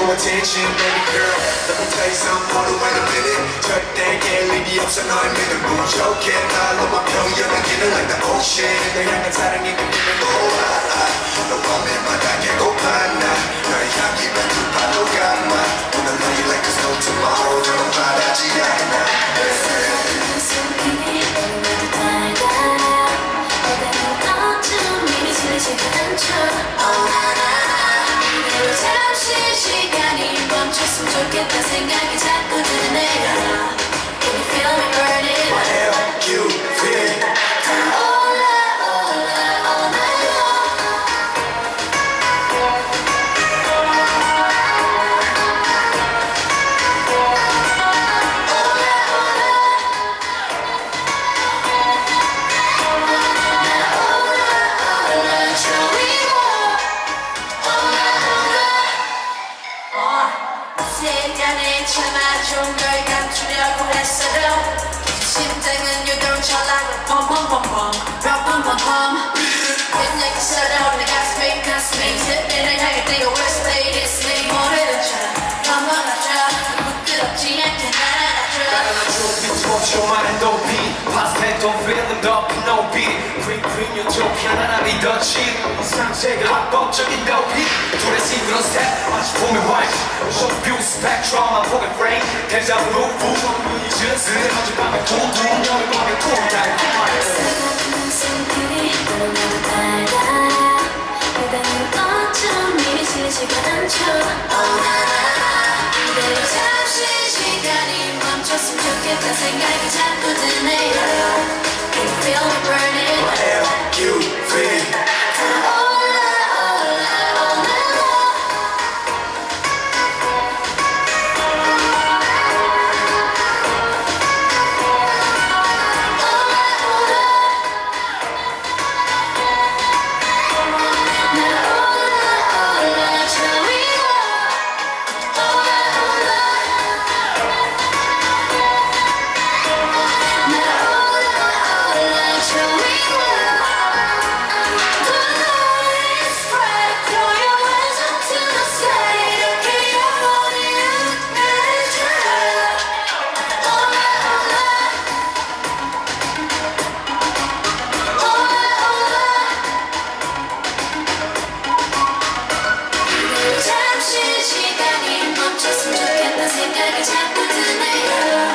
no attention, baby girl. Let me tell you something, hold on, wait a minute. 절대 깨림이 없어 너의 믿음 부족해. 날 너만 평연하기는 like the ocean. 널 향한 사랑이 그리는 모아. 너 밤에마다 개고파 나. 너의 향기만 두 발로 감아. 오늘 너의 like there's no tomorrow. 너는 바라지 않아. 멈췄으면 좋겠다 생각이 자꾸 드네요. Can you feel me burning? What hell you feel? All night long. 시간이 참아 좀 덜 감추려고 했어도 심장은 요동쳐라고 펑펑펑펑 펑펑펑펑 빗내기처럼 내 가슴이 습빈을 향해 뛰어올 state is me 모르는 척 넘어가줘 부끄럽지 않게 날 안아줘 비춰줘만 높이 파스텔 don't feel the 높이 no beat green utopia 난 아니 더 cheap 이상세계 합법적인 높이 둘의 싱그러운 스텝 마치 봄의 white 쇼뷰 스펙트럼 한 폭의 frame 대자부로 부정이 짓을 어젯밤에 둥둥 여름밤에 쿵달 숨길이 너무나도 달달해 그대는 어쩜 이리 지지가 않죠 이대로 잠시 시간이 멈췄으면 좋겠다 생각이 자꾸 드네요 Can you feel me burning? What hell you feel? 잠시 시간이 멈췄으면 좋겠다 생각이 자꾸 드네요